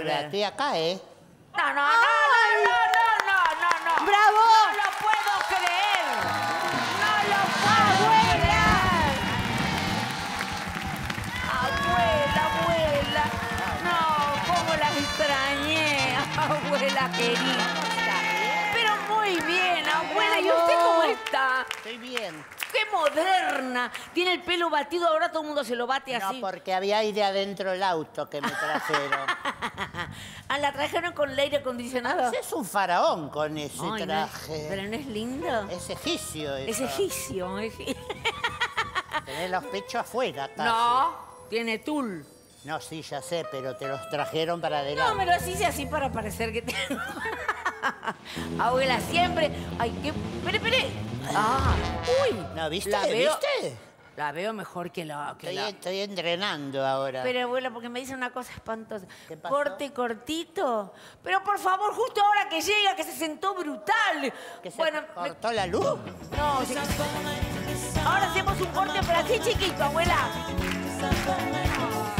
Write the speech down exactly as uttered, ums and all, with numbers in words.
Ahora, estoy acá, ¿eh? No, no, no, no, no, no, no, no. ¡Bravo! No lo puedo creer. No lo puedo creer. Abuela, abuela. No, cómo la extrañé, abuela querida. Pero muy bien, abuela. ¿Y usted cómo está? Estoy bien. ¡Qué moderna! Tiene el pelo batido, ahora todo el mundo se lo bate así. No, porque había aire adentro del auto que me trajeron. Ah, ¿la trajeron con el aire acondicionado? Ese es un faraón con ese Ay, no, traje. ¿pero no es lindo? Es egipcio eso. Es egipcio. egi- Tenés los pechos afuera casi. No, tiene tul. No, sí, ya sé, pero te los trajeron para No, adelante. me lo hice así para parecer que tengo. Abuela, siempre. Ay, qué. Espere, espere. Ah, uy. No, ¿viste? La veo, ¿Viste? La veo mejor que la. Que Estoy, la... estoy entrenando ahora. Pero, abuela, porque me dice una cosa espantosa. ¿Qué pasó? Corte cortito. Pero, por favor, justo ahora que llega, que se sentó brutal. ¿Que se bueno, cortó me- la luz? No, se- ahora hacemos un corte, pero así chiquito, abuela.